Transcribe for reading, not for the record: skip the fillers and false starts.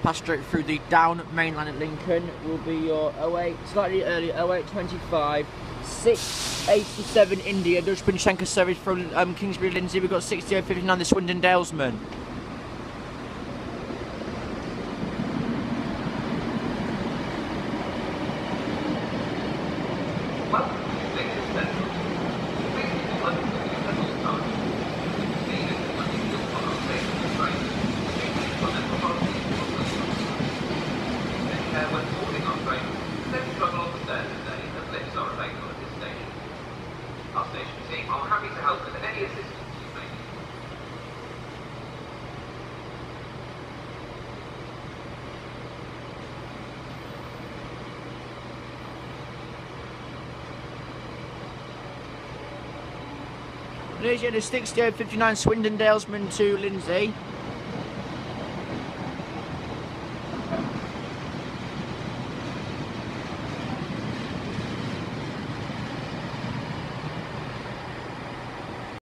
pass straight through the down main line at Lincoln will be your 08, slightly early 0825, 687 India, Dutch Pinchenko service from Kingsbury Lindsay. We've got 6059 the Swindon Dalesman. There's the 6059 Swindon Dalesman to Lindsay.